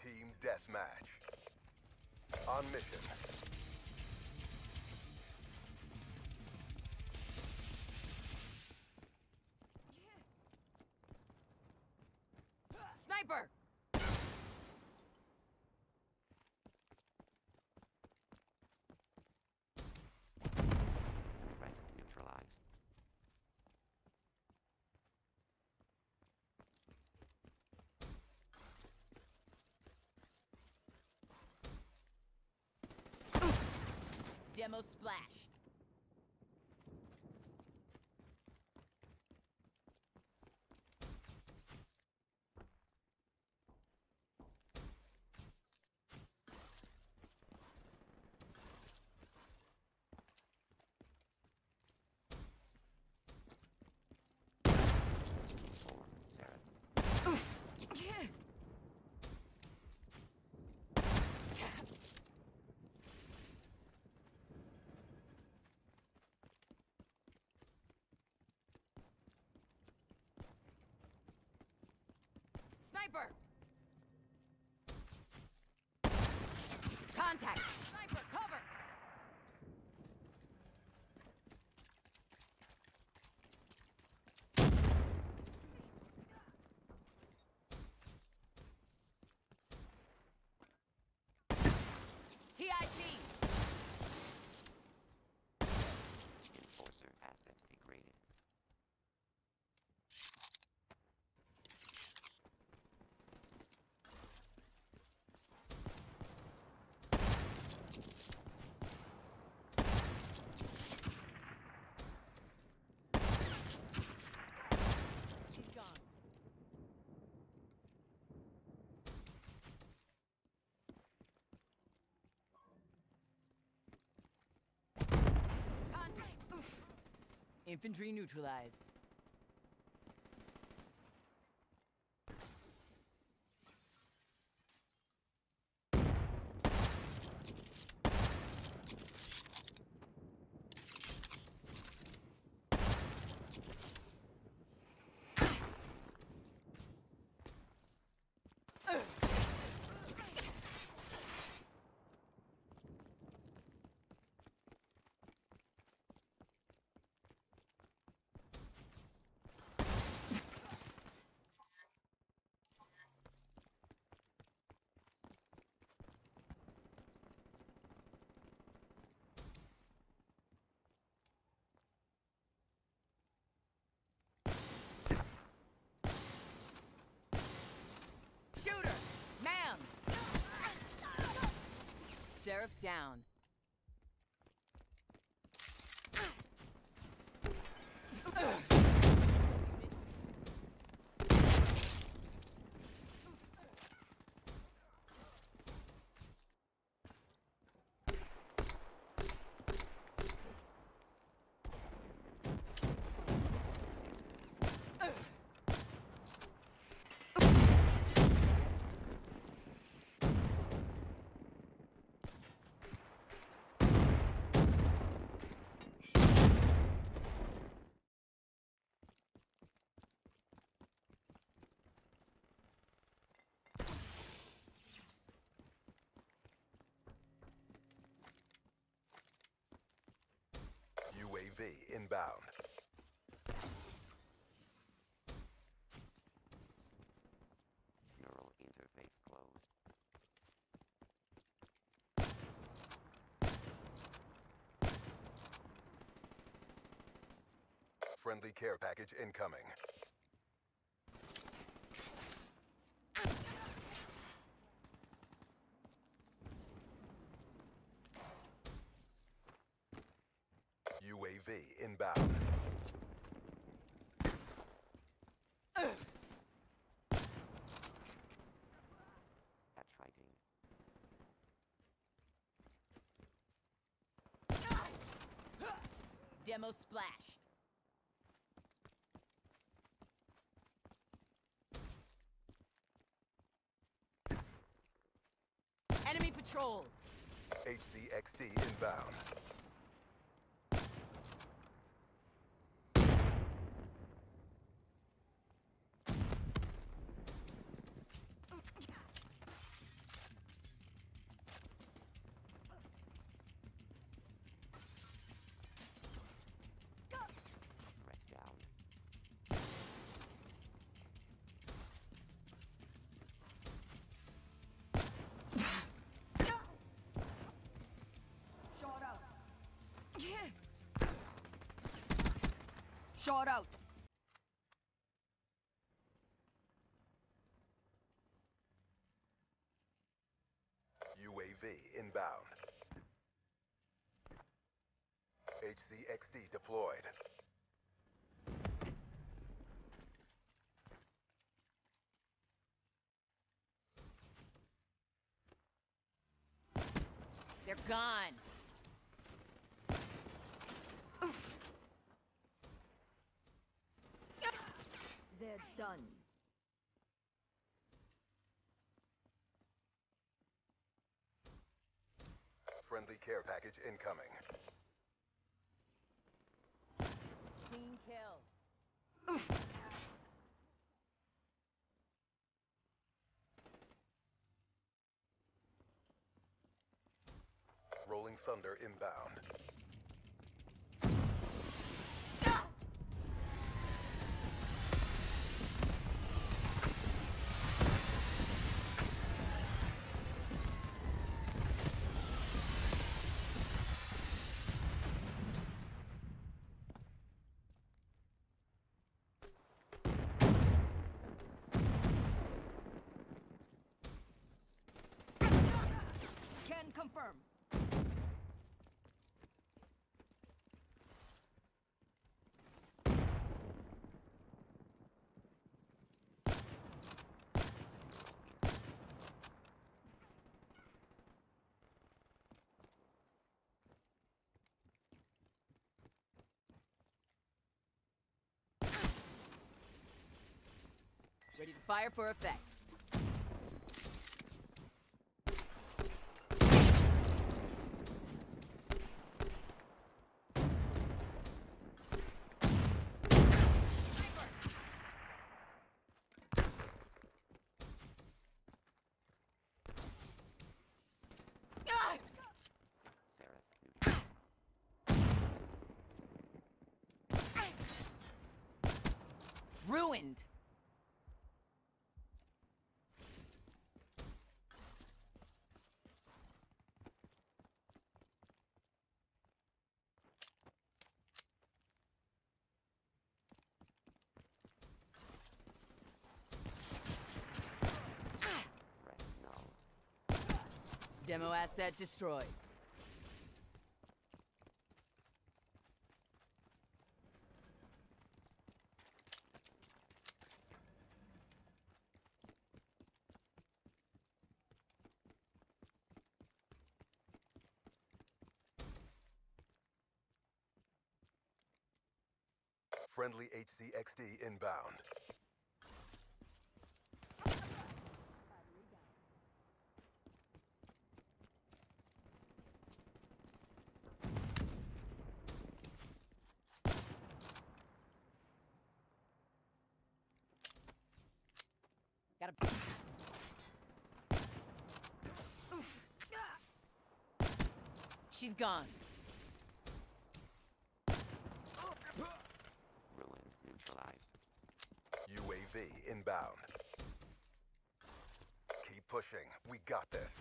Team Deathmatch. On mission. Sniper! Threat neutralized. Demo splashed. Forward, Sarah. Sniper! Contact! Sniper, cover! TIC! Enforcer asset degraded. She's gone. Contact! Oof. Infantry neutralized. Shooter! Ma'am! Seraph down. UAV inbound. Neural interface closed. Friendly care package incoming. UAV inbound. Hatch fighting. Demo splashed. Enemy patrol. HCXD inbound. Shot out. UAV inbound. HCXD deployed. They're gone. They're done. Friendly care package incoming. Clean kill. Rolling Thunder inbound. Can confirm. Ready to fire for effect. Seraph neutral. Ruined. Threat null. Demo asset destroyed. Friendly HCXD inbound. Got a. She's gone. Ruin neutralized. UAV inbound. Keep pushing. We got this.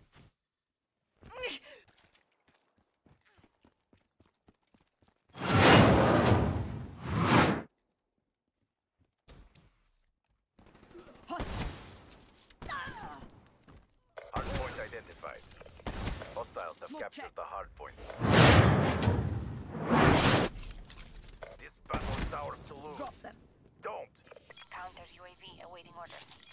Hardpoint identified. Hostiles have Smoke captured check. the hardpoint. This battle is ours to lose. Drop them. Don't! Counter UAV awaiting orders.